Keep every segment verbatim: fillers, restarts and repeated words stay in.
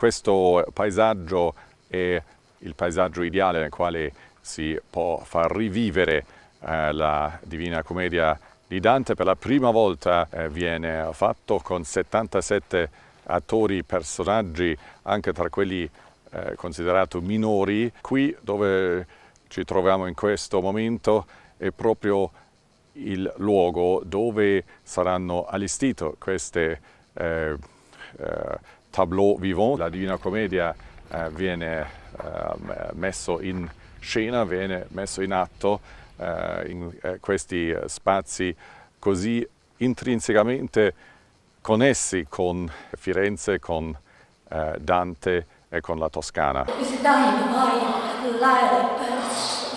questo paesaggio è il paesaggio ideale nel quale si può far rivivere eh, la Divina Commedia di Dante. Per la prima volta eh, viene fatto con settantasette attori, personaggi, anche tra quelli eh, considerati minori. Qui dove ci troviamo in questo momento è proprio il luogo dove saranno allestite queste eh, eh, tableau vivant. La Divina Commedia eh, viene eh, messo in scena, viene messo in atto eh, in eh, questi spazi così intrinsecamente connessi con Firenze, con eh, Dante e con la Toscana. Visitai mai l'aere perso,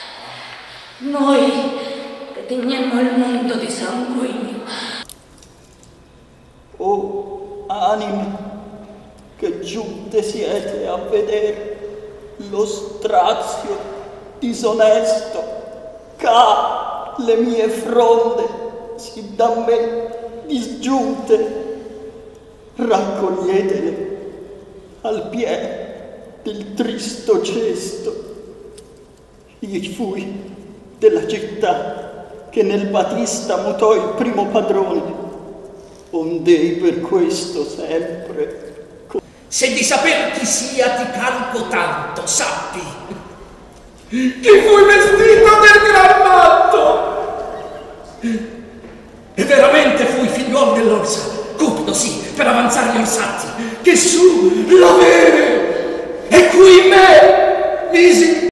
noi che tegnemmo il mondo di sanguigno. O anime che giunte siete a vedere lo strazio disonesto c'ha le mie fronde si da me disgiunte, raccoglietele al piede del tristo cesto. Io fui della città che nel Batista mutò il primo padrone, ondei per questo sempre. Se di saper chi sia ti calco tanto, sappi che fui vestito